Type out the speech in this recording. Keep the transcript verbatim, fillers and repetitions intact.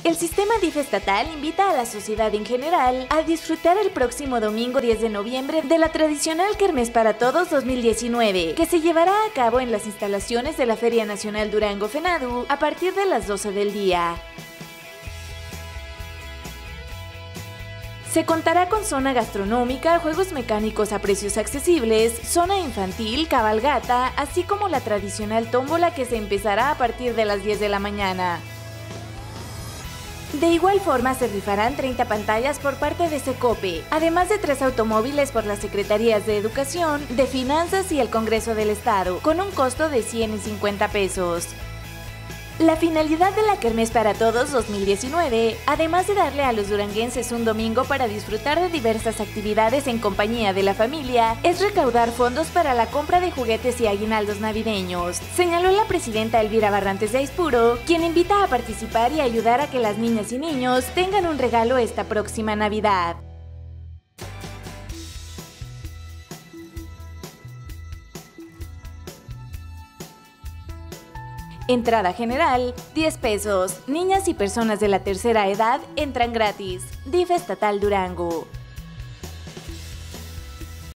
El sistema D I F estatal invita a la sociedad en general a disfrutar el próximo domingo diez de noviembre de la tradicional Kermés para Todos dos mil diecinueve, que se llevará a cabo en las instalaciones de la Feria Nacional Durango FENADU a partir de las doce del día. Se contará con zona gastronómica, juegos mecánicos a precios accesibles, zona infantil, cabalgata, así como la tradicional tómbola que se empezará a partir de las diez de la mañana. De igual forma se rifarán treinta pantallas por parte de SECOPE, además de tres automóviles por las Secretarías de Educación, de Finanzas y el Congreso del Estado, con un costo de cien y cincuenta pesos. La finalidad de la Kermés para Todos dos mil diecinueve, además de darle a los duranguenses un domingo para disfrutar de diversas actividades en compañía de la familia, es recaudar fondos para la compra de juguetes y aguinaldos navideños, señaló la presidenta Elvira Barrantes de Aispuro, quien invita a participar y ayudar a que las niñas y niños tengan un regalo esta próxima Navidad. Entrada general, diez pesos. Niñas y personas de la tercera edad entran gratis. D I F estatal Durango.